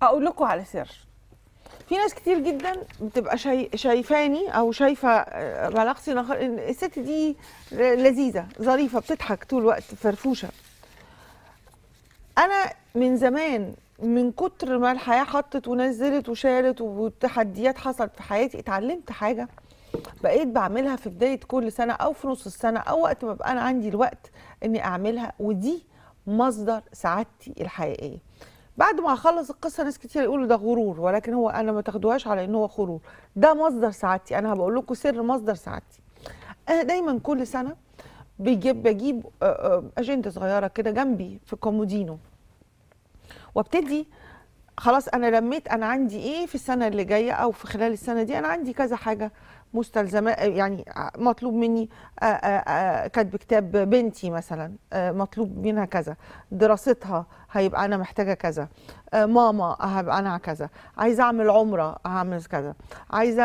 اقول لكم على سر. في ناس كتير جدا بتبقى شايفاني او شايفه علاقتي الست دي لذيذه ظريفه بتضحك طول الوقت فرفوشه. انا من زمان من كتر ما الحياه حطت ونزلت وشالت والتحديات حصلت في حياتي اتعلمت حاجه بقيت بعملها في بدايه كل سنه او في نص السنه او وقت ما بقى انا عندي الوقت اني اعملها، ودي مصدر سعادتي الحقيقيه. بعد ما اخلص القصه ناس كتير يقولوا ده غرور، ولكن هو انا ما تاخدوهاش على ان هو غرور، ده مصدر سعادتي. انا هبقول لكم سر مصدر سعادتي. انا دايما كل سنه بجيب اجنده صغيره كده جنبي في كومودينو، وابتدي خلاص انا لميت انا عندي ايه في السنه اللي جايه او في خلال السنه دي. انا عندي كذا حاجه مستلزمات، يعني مطلوب مني كاتب كتاب بنتي مثلا، مطلوب منها كذا، دراستها هيبقى انا محتاجه كذا، ماما هبقى انا كذا، عايزه اعمل عمره هعمل كذا، عايزه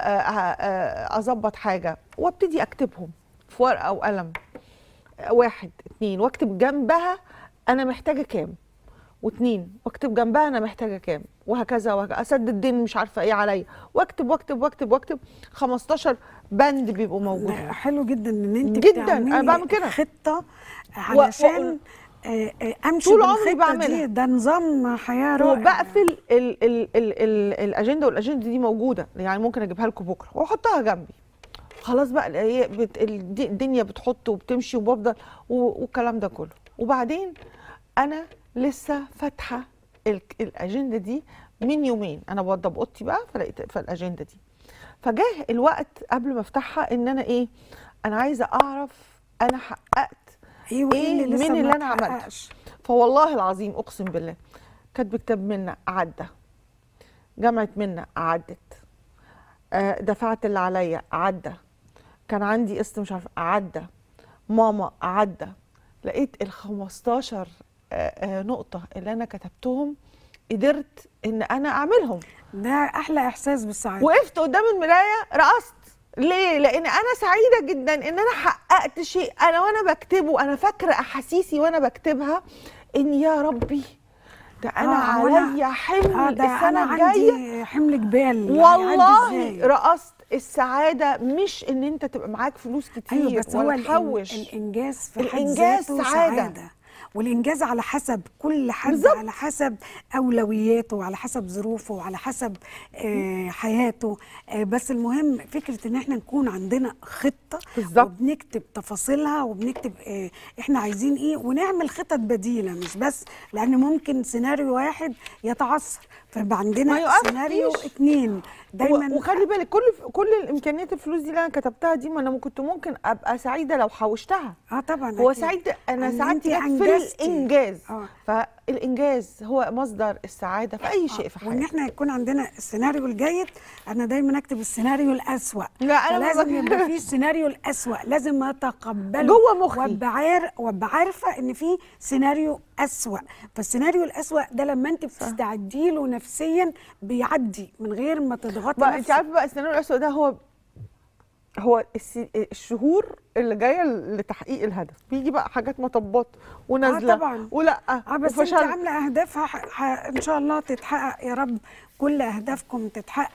اظبط حاجه، وابتدي اكتبهم في ورقه وقلم، واحد اتنين، واكتب جنبها انا محتاجه كام، واتنين واكتب جنبها انا محتاجه كام، وهكذا وهكذا، اسدد دين مش عارفه ايه عليا، واكتب واكتب واكتب واكتب 15 بند بيبقوا موجودين. حلو جدا ان انت جدا انا بعمل كده خطه علشان امشي طول عمري بعملها دي. ده نظام حياه رائع. وبقفل الاجنده، والاجنده دي موجوده يعني ممكن اجيبها لكم بكره واحطها جنبي. خلاص بقى الدنيا بتحط وبتمشي وبفضل والكلام ده كله. وبعدين انا لسه فاتحه الاجنده دي من يومين، انا بوضب اوضتي بقى فلقيت في الاجنده دي، فجاه الوقت قبل ما افتحها ان انا ايه، انا عايزه اعرف انا حققت ايه من اللي انا عملته. فوالله العظيم اقسم بالله كاتب كتاب منا عدى، جامعه منا عدت، دفعت اللي عليا عدى، كان عندي قسط مش عارفه عدى، ماما عدى، لقيت ال 15 نقطة اللي أنا كتبتهم قدرت إن أنا أعملهم. ده أحلى إحساس بالسعادة. وقفت قدام المراية رقصت. ليه؟ لأن أنا سعيدة جدا إن أنا حققت شيء. أنا وأنا بكتبه أنا فاكرة أحاسيسي وأنا بكتبها إن يا ربي ده أنا عليا حمل السنة الجاية، عندي حمل جبال. والله يعني رقصت. السعادة مش إن أنت تبقى معاك فلوس كتير. أيوة بس ولا هو تحوش. الإنجاز في حد ذاته سعادة. والإنجاز على حسب كل حد بالزبط. على حسب أولوياته وعلى حسب ظروفه وعلى حسب حياته. بس المهم فكرة إن احنا نكون عندنا خطة بالزبط. وبنكتب تفاصيلها وبنكتب احنا عايزين ايه، ونعمل خطط بديلة، مش بس لأن ممكن سيناريو واحد يتعثر، فيبقى عندنا سيناريو اتنين دايما. وخلي بالك كل الامكانيات الفلوس دي اللي انا كتبتها دي، ما انا كنت ممكن ابقى سعيده لو حوشتها. طبعا هو سعيد، انا سعادتي في الانجاز. فالانجاز هو مصدر السعاده في اي شيء في حياتي. وان احنا يكون عندنا السيناريو الجيد. انا دايما اكتب السيناريو الاسوأ. لا انا لازم يبقى في السيناريو الاسوأ، لازم اتقبله جوه مخي وابقى عارفه ان في سيناريو اسوأ. فالسيناريو الاسوأ ده لما انت بتستعدي له نفسيا بيعدي من غير ما تضغطي نفسك. انت عارفه بقى السيناريو الاسوأ ده هو الشهور اللي جايه لتحقيق الهدف، بيجي بقى حاجات مطبات ونازله طبعا ولا بس انت عامله اهداف ان شاء الله تتحقق، يا رب كل اهدافكم تتحقق.